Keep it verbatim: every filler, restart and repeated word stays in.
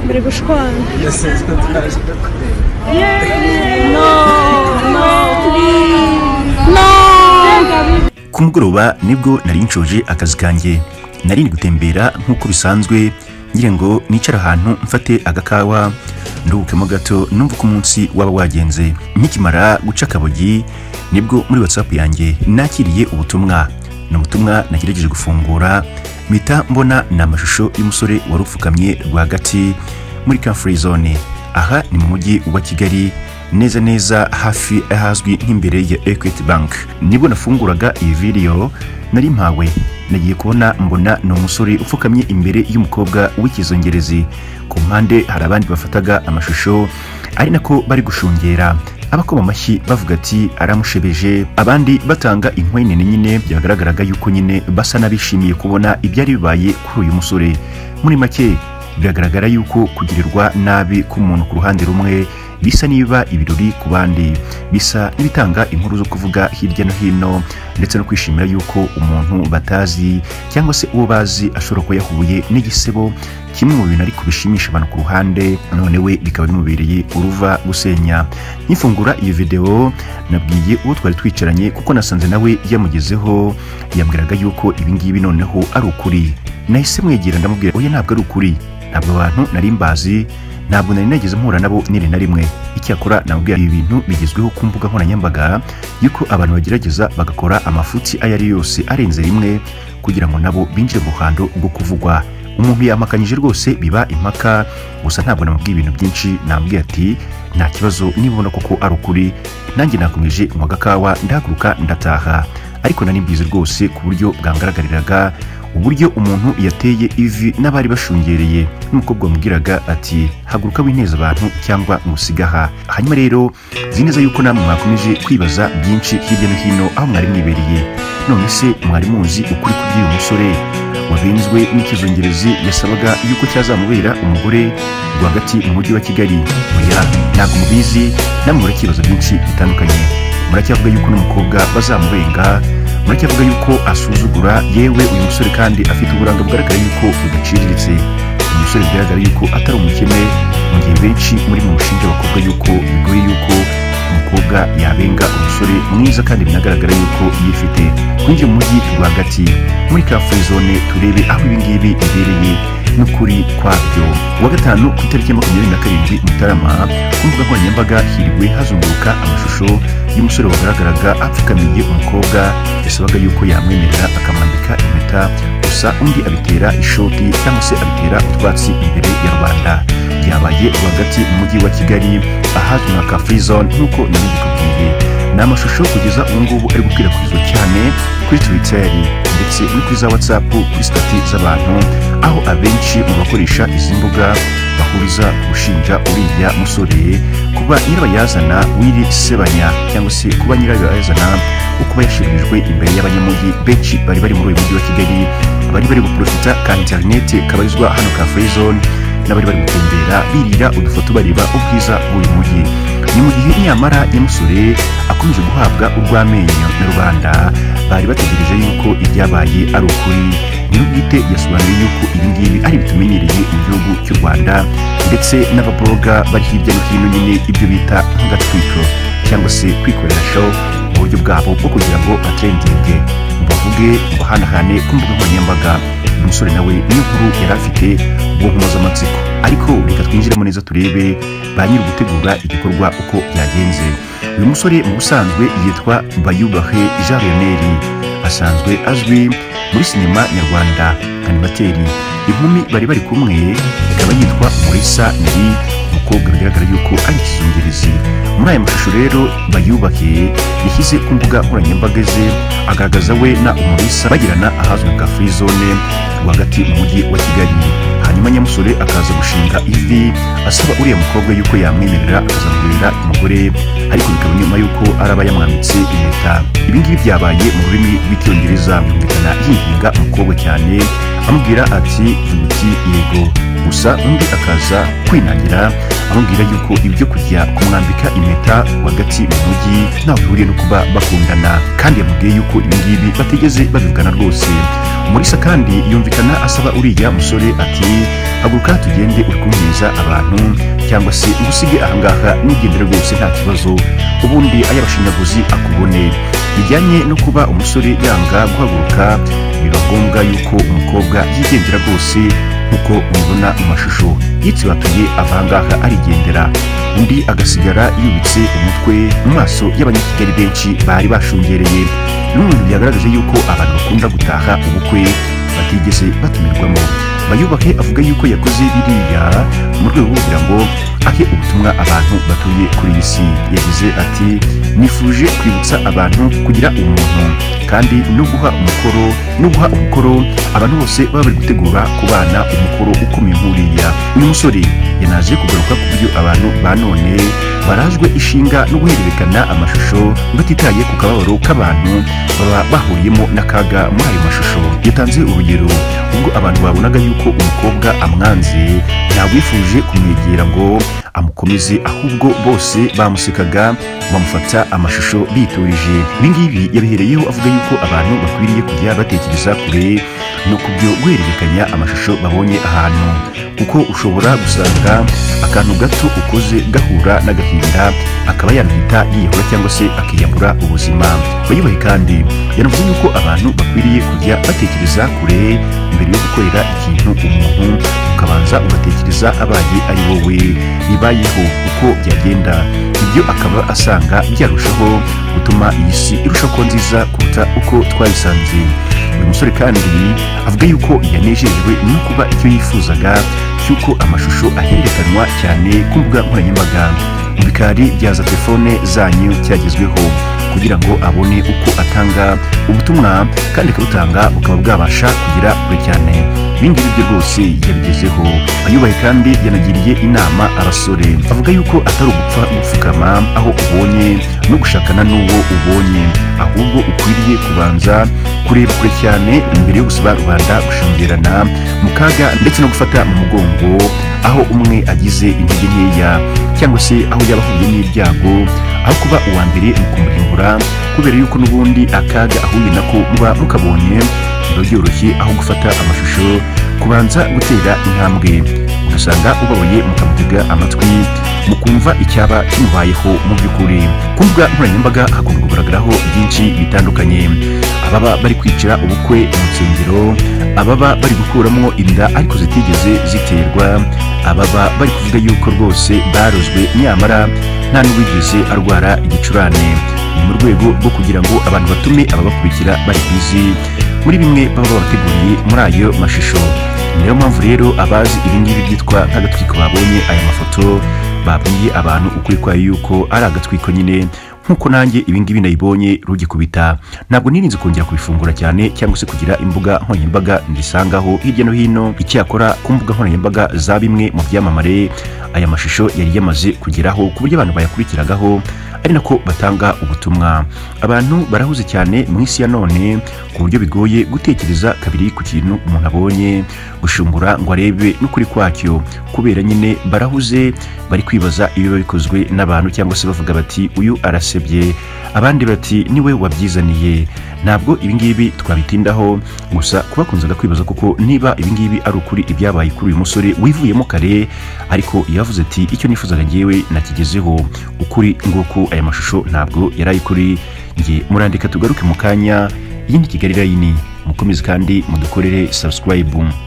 bari gushwana. No, no, please. No. Kumugoroba nibwo nari nshoje akazi kanjye. Nari gutembera nkuko bisanzwe ngire ngo nicara ahantu mfate agakawa ndukemo gato numva ko umunsi waba wagenze. Nkikimara guca kabogi nibwo muri WhatsApp yanjye nakiriye ubutumwa. No butumwa nagerageje gufungura mita mbona na mashusho y'umusore warupfukamye rwagati muri ka free zone. Aha ni mu mujyi wa Kigali neza neza hafi ahazwi nk'imbere ya Equity Bank. Nibwo nafunguraga iyi video nari mpawe nagiye kubona mbona no musore upfukamye imbere y'umukobwa w'ikizongerezi. Ku mpande hari abandi bafataga amashusho ari nako bari gushungera abakoma amashyi bavuga ati aramushebeje, abandi batanga inkwene nyine byagaragaraga yuko nyine basa nabishimiye kubona ibyari bibaye kuri uyu musore. Muri make biragaragara yuko kugirirwa nabi ku muntu ku ruhande rumwe bisa niba ibirori ku bandi, bisa n'ibitanga inkuru zo kuvuga hirya no hino ndetse no kwishimira yuko umuntu batazi cyangwa se uwo bazi ashobora kuba yahuye n'igisebo kimwe mu bintu ariko bishimisha abantu ku ruhande none we bikaba bimubereye uruva gusenya. Nkifungura iyi video nabwiye uwo twari twicaranye kuko nasanze nawe yamugezeho, yambwiraga yuko ibingibi noneho ari ukuri. Nahise mwegera ndamubwira oya ntabwo ari ukuri, ntabwo abantu nari mbazi, ntabwo nari nageze mpura nabo nire na rimwe. Icyakora namubwira ibi bintu bigezweho ku mbuga nkoranyambaga yuko abantu bagerageza bagakora amafuti ayari yose arenze rimwe kugira ngo nabo binjire mu ruhando rwo kuvugwa. Umuntu yamakanyije rwose biba impaka, gusa ntabwo namubwiye ibintu byinshi. Namubwiye ati nta kibazo nibona koko ari ukuri. Nanjye nakomeje mu gakawa ndahaguruka ndataha, ariko nari mbizi rwose ku buryo bwangaragariraga uburyo umuntu yateye ivi n'abari bashungereye. N'umukobwa wamubwiraga ati haguruka wineza abantu cyangwa musigaha. Hanyuma rero zi neza yuko namwe mwakomeje kwibaza byinshi hirya no hino aho mwari mwibereye. None se mwari muzi ukuri kubw'uyu musore wabenzwe n'ikizongerezi yasabaga yuko cyazamubera umugore rwagati mu mujyi wa Kigali? Oya ntabwo mubizi, namwe murakibaza byinshi bitandukanye. Muracyavuga yuko n'umukobwa bazamubenga, muracyavuga yuko asuzugura, yewe uyu musore kandi afite uburanga bugaragara yuko budaciriritse. Umusore bigaragara yuko atari umukene, mu gihe benshi muri mu mushinga bakobwa yuko bigoye yuko umukobwa yabenga umusore mwiza kandi binagaragara yuko yifite. Kwinjira mu mujyi rwagati muri ka free zone turebe aho ibingibi bibereye n'ukuri kwabyo. Wa gatanu ku itariki makumyabiri na karindwi Mutarama ku mbuga nkoranyambaga hiriwe hazunguruka amashusho y'umusore wagaragaraga apfukamiye umukobwa yasabaga yuko yamwemerera akamwambika impeta, gusa undi abitera ishoti cyangwa se abitera utwatsi imbere ya rubanda. Byabaye rwagati mu mujyi wa Kigali ahazwi nka ka free zone nk'uko nabibikubwiye. Ni amashusho kugeza ubu ngubu ari gukwirakwizwa cyane kuri Twitter ndetse no kuri za WhatsApp, kuri stati z'abantu, aho abenshi mu bakoresha izi mbuga bahuriza gushinja uriya musore kuba nyirabayazana w'iri sebanya cyangwa se kuba nyirabayazana wo kuba yashirijwe imbere y'abanyamujyi benshi bari bari muri uyu mujyi wa Kigali, bari bari guprofita ka internet kabarizwa hano ka free zone, n'abari bari gutembera birira udufoto bareba ubwiza bw'uyu mujyi. Ni mu gihe nyamara nyamusore akomeje guhabwa urw'amenyo na rubanda bari bategereje yuko ibyabaye ari ukuri. Nyirubwite yasobanuye yuko ibingibi ari bitumenyereye mu gihugu cy'u Rwanda ndetse n'ababloga bari hirya no hino nyine ibyo bita nk'agatwiko cyangwa se kwikorera show mu buryo bwabo bwo kugira ngo batrendinge, bavuge bahanahane ku mbuga nkoranyambaga. Umusore nawe niyo nkuru yari afite ubwonko mpuzamatsiko, ariko reka twinjiremo neza turebe ba nyiri gutegura igikorwa uko byagenze. Uyu musore mu busanzwe yitwa Bayubahe Jean Lionel, asanzwe azwi muri sinema nyarwanda animateri. Inkumi bari bari kumwe ikaba yitwa Murisa Neri, umukobwa bigaragara yuko ari ikizungerezi. Muri aya mashusho rero Bayubahe yashyize ku mbuga nkoranyambaga ze agaragaza we na Umurisa bagirana ahazwi nka free zone rwagati mu mujyi wa Kigali. Hanyuma nyamusore akaza gushinga ivi asaba uriya mukobwa yuko yamwemerera akazamubera umugore, ariko bikaba nyuma yuko araba yamwambitse impeta. Ibingibi byabaye mu rurimi rw'icyongereza, yumvikana yinginga umukobwa cyane amubwira ati vuga uti yego, gusa undi akaza kwinangira amubwira yuko ibyo kujya kumwambika impeta hagati mu mujyi ntaho bihuriye no kuba bakundana, kandi yamubwiye yuko ibingibi batigeze babivugana rwose. Umulisa kandi yumvikana asaba uriya musore ati haguruka tugende uri kumwiza abantu cyangwa se ngusige ahangaha nigendera rwose nta kibazo ubundi ayabashinyaguzi akubone. Bijyanye no kuba umusore yanga guhaguruka biba ngombwa yuko umukobwa yigendera rwose nkuko mubona mu mashusho. Yitsibatuye avangaha arigendera undi agasigara yubitse umutwe mu maso y'abanyakigali benshi bari bashungereye. N'umwe byagaragaje yuko abantu bakunda gutaha ubukwe batigeze batumirwamo. Bayubake avuga yuko yakoze biriya mu rwego kugira ngo ahe ubutumwa abantu batuye kuri iyi si. Yagize ati nifuje kwibutsa abantu kugira umuntu kandi no guha umukoro no guha umukoro abantu bose baba bari gutegura kubana umukoro ukomeye nk'uriya. Uyu musore yanaje kugaruka ku buryo abantu ba none barazwe ishinga no guhererekana amashusho batitaye ku kababaro k'abantu baba bahuriyemo n'akaga muri ayo mashusho. Yatanze urugero ubwo abantu babonaga yuko umukobwa amwanze ntawifuje kumwegera ngo amukomeze ahubwo bose bamusekaga bamufata amashusho biturije. Ibingibi yabihereyeho avuga yuko abantu bakwiriye kujya batekereza kure no kubyo guhererekanya amashusho babonye ahantu kuko ushobora gusanga akantu gato ukoze gahura n'agahinda akaba yanahita yiyahura cyangwa se akiyambura ubuzima. Bayubahe kandi yanavuze yuko abantu bakwiriye kujya batekereza kure mbere yo gukorera ikintu umuntu ukabanza ugatekereza abaye ari wowe bibayeho uko byagenda. Ibyo akaba asanga byarushaho gutuma iyi si irushaho kuba nziza kuruta uko twayisanze. Uyu musore kandi avuga yuko yanejejwe no kuba icyo yifuzaga cy'uko amashusho ahererekanwa cyane ku mbuga nkoranyambaga mu bikari bya za telefone zanyu cyagezweho kugira ngo abone uko atanga ubutumwa kandi akabutanga bukaba bwabasha kugira kure cyane. Ibingibi byo rwose yabigezeho. Ayubahe kandi yanagiriye inama abasore avuga yuko atari ugupfa gupfukama aho ubonye no gushakana n'uwo ubonye ahubwo ukwiriye kubanza kureba kure cyane mbere yo gusaba rubanda gushungerana mu kaga ndetse no gufata mu mugongo aho umwe agize intege nkeya cyangwa se aho yaba ahuye n'ibyago aho kuba uwa mbere mu kumurimbura kubera yuko n'ubundi akaga ahuye nako muba mukabonye biba byoroshye aho gufata amashusho kubanza gutera intambwe ugasanga ubabaye mukamutega amatwi mukumva icyaba kimubayeho mu by'ukuri. Ku mbuga nkoranyambaga hakunda kugaragaraho byinshi bitandukanye ababa bari kwicira ubukwe mu nsengero ababa bari gukuramo inda ariko zitigeze ziterwa ababa bari kuvuga yuko rwose barozwe nyamara nta n'uwigeze arwara igicurane. Ni mu rwego rwo kugira ngo abantu batume ababakurikira bari bizi muri bimwe baba babateguriye muri ayo mashusho. Niyo mpamvu rero abazi ibingibi byitwa nk'agatwiko babonye aya mafoto babwiye abantu ukuri kwayo yuko ari agatwiko nyine nkuko nanjye ibingibi nayibonye rugikubita. Ntabwo nirinze kongera kubifungura cyane cyangwa se kugira imbuga nkoranyambaga ndisangaho hirya no hino. Icyakora ku mbuga nkoranyambaga za bimwe mu byamamare aya mashusho yari yamaze kugeraho ku buryo abantu bayakurikiragaho ari nako batanga ubutumwa. Abantu barahuze cyane mu isi ya none ku buryo bigoye gutekereza kabiri ku kintu umuntu abonye gushungura ngo arebe n'ukuri kwacyo kubera nyine barahuze bari kwibaza ibiba bikozwe n'abantu cyangwa se bavuga bati uyu arasebye abandi bati niwe wabyizaniye. Ntabwo ibingibi twabitindaho gusa kubakunzaga kwibaza kuko niba ibingibi ari ukuri ibyabaye kuri uyu musore wivuyemo kare ariko yavuze ati icyo nifuzaga ngewe nakigezeho ukuri nguko aya mashusho ntabwo yari kuri nge. Murandika tugaruke mu kanya. Iyi ni Kigali Line mukomeze kandi mudukorere subscribe.